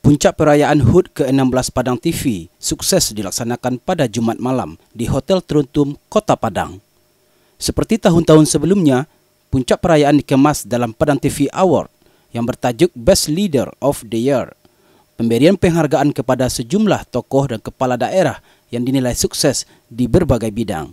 Puncak perayaan HUT ke-16 Padang TV sukses dilaksanakan pada Jumat malam di Hotel Truntum, Kota Padang. Seperti tahun-tahun sebelumnya, puncak perayaan dikemas dalam Padang TV Award yang bertajuk Best Leader of the Year. Pemberian penghargaan kepada sejumlah tokoh dan kepala daerah yang dinilai sukses di berbagai bidang.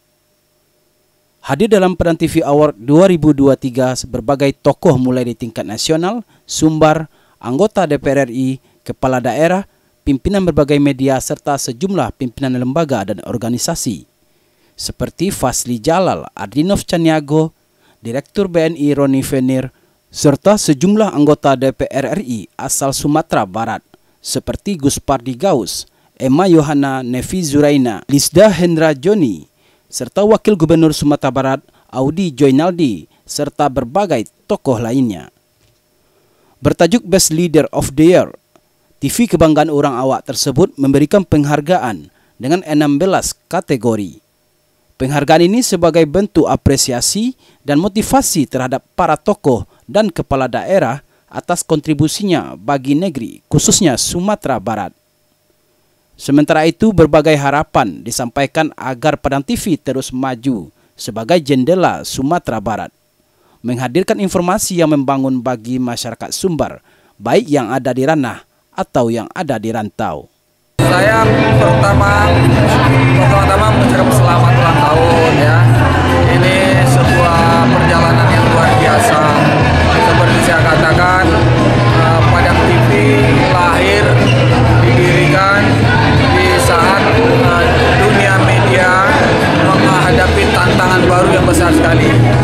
Hadir dalam Padang TV Award 2023 berbagai tokoh mulai di tingkat nasional, sumbar, anggota DPR RI, kepala daerah, pimpinan berbagai media serta sejumlah pimpinan lembaga dan organisasi seperti Fasli Jalal, Ardinov Caniago, Direktur BNI Roni Venir, serta sejumlah anggota DPR RI asal Sumatera Barat seperti Gus Pardi Gaus, Emma Yohana Nevi Zuraina, Lisda Hendra Joni, serta Wakil Gubernur Sumatera Barat Audi Joinaldi, serta berbagai tokoh lainnya. Bertajuk Best Leader of the Year, TV kebanggaan orang awak tersebut memberikan penghargaan dengan 16 kategori. Penghargaan ini sebagai bentuk apresiasi dan motivasi terhadap para tokoh dan kepala daerah atas kontribusinya bagi negeri, khususnya Sumatera Barat. Sementara itu, berbagai harapan disampaikan agar Padang TV terus maju sebagai jendela Sumatera Barat, menghadirkan informasi yang membangun bagi masyarakat Sumbar, baik yang ada di ranah atau yang ada di rantau. Saya pertama-tama mengucapkan selamat ulang tahun ya. Ini sebuah perjalanan yang luar biasa. Seperti saya katakan, Padang TV lahir, didirikan di saat dunia media menghadapi tantangan baru yang besar sekali.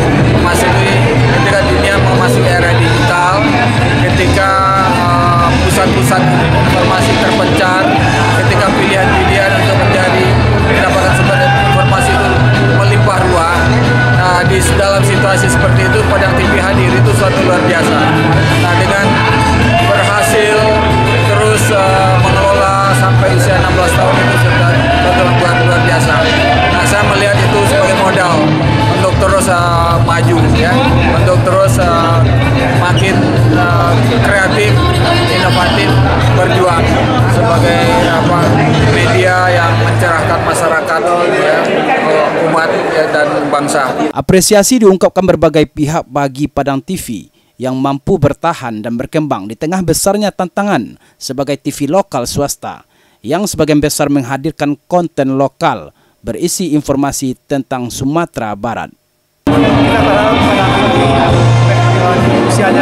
Ketika dunia memasuki era digital, ketika pusat-pusat informasi terpencar, ketika pilihan-pilihan untuk mendapatkan sumber informasi itu melimpah ruah. Nah, di dalam situasi seperti itu, Padang TV hadir itu suatu luar biasa. Nah, dengan berhasil terus mengelola sampai usia 16 tahun itu sudah suatu luar biasa. Nah, saya melihat itu sebagai modal untuk terus maju ya, untuk terus makin kreatif, inovatif, berjuang sebagai media yang mencerahkan masyarakat ya, umat ya, dan bangsa. Apresiasi diungkapkan berbagai pihak bagi Padang TV yang mampu bertahan dan berkembang di tengah besarnya tantangan sebagai TV lokal swasta yang sebagian besar menghadirkan konten lokal berisi informasi tentang Sumatera Barat. Kita berharap Padang TV usianya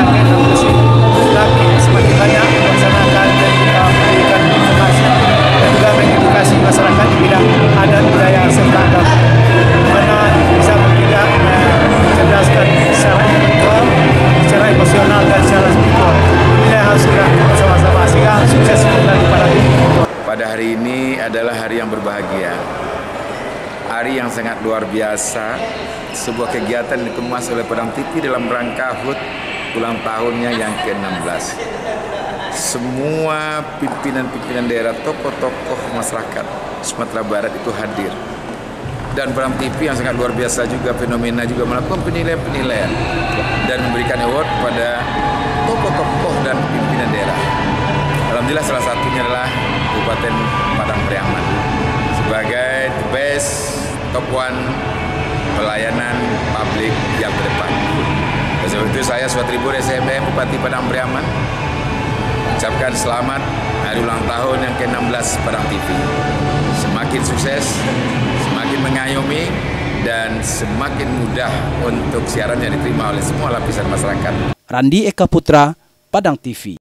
lagi semakin banyak melaksanakan dan juga memberikan informasi dan juga mengedukasi masyarakat di bidang adat, budaya serta agama, mana bisa mendidik, mencerdaskan secara intelektual, secara emosional dan secara spiritual. Ini harus kita bersama-sama sehingga sukses dari Padang TV. Pada hari ini adalah hari yang berbahagia, hari yang sangat luar biasa, sebuah kegiatan dikemas oleh Padang TV dalam rangka HUT ulang tahunnya yang ke-16. Semua pimpinan-pimpinan daerah, tokoh-tokoh masyarakat Sumatera Barat itu hadir. Dan Padang TV yang sangat luar biasa juga, fenomena juga melakukan penilaian-penilaian dan memberikan award kepada tokoh-tokoh dan pimpinan daerah. Alhamdulillah salah satunya adalah Kabupaten Padang Briaman sebagai the best top one pelayanan publik yang terdepan. Sebab itu saya Suatribur SMM Bupati Padang Briaman ucapkan selamat hari ulang tahun yang ke-16 Padang TV. Semakin sukses, semakin mengayomi, dan semakin mudah untuk siarannya diterima oleh semua lapisan masyarakat. Randi Eka Putra, Padang TV.